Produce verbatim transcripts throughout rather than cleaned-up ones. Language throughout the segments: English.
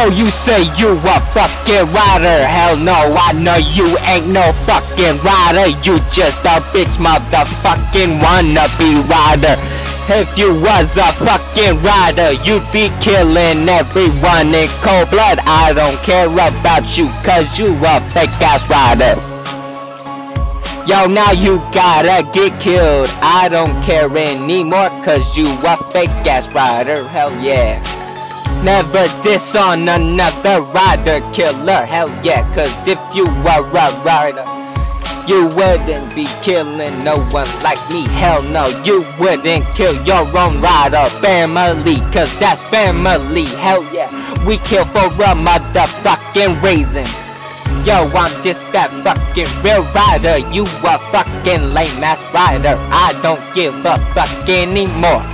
So you say you a fucking rider? Hell no, I know you ain't no fucking rider. You just a bitch motherfucking wannabe rider. If you was a fucking rider, you'd be killing everyone in cold blood. I don't care about you, cause you a fake ass rider. Yo, now you gotta get killed. I don't care anymore, cause you a fake ass rider. Hell yeah. Never diss on another rider killer. Hell yeah, cause if you were a rider, you wouldn't be killing no one like me. Hell no, you wouldn't kill your own rider family, cause that's family. Hell yeah, we kill for a motherfucking reason. Yo, I'm just that fucking real rider. You a fucking lame ass rider. I don't give a fuck anymore.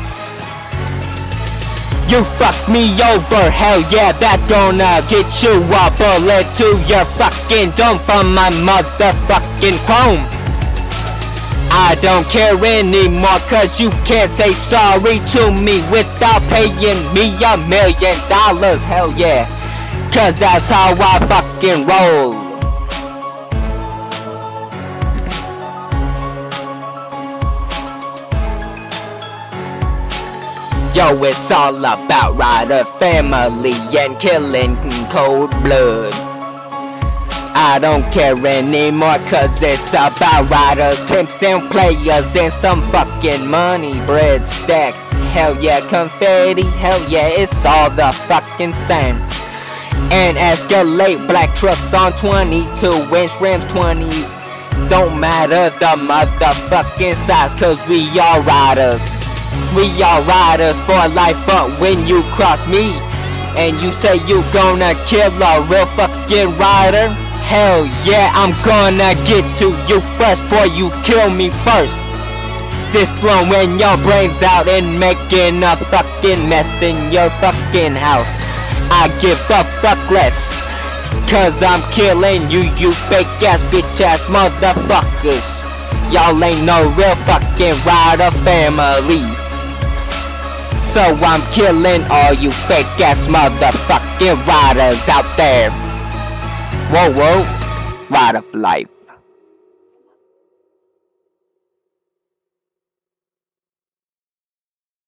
You fuck me over, hell yeah, that gonna get you a bullet to your fucking dome from my motherfucking chrome. I don't care anymore, cause you can't say sorry to me without paying me a million dollars, hell yeah, cause that's how I fucking roll. Yo, it's all about rider family and killing in cold blood. I don't care anymore, cause it's about riders, pimps and players and some fucking money, bread stacks. Hell yeah, confetti, hell yeah, it's all the fucking same. And Escalade black trucks on twenty-two inch rims, twenties. Don't matter the motherfucking size, cause we all riders. We all riders for life, but when you cross me and you say you gonna kill a real fucking rider, hell yeah, I'm gonna get to you first before you kill me first. Just blowing your brains out and making a fucking mess in your fucking house. I give a fuck less, cause I'm killing you, you fake ass bitch ass motherfuckers. Y'all ain't no real fucking rider family. So I'm killing all you fake ass motherfucking riders out there. Whoa, whoa, rider for life.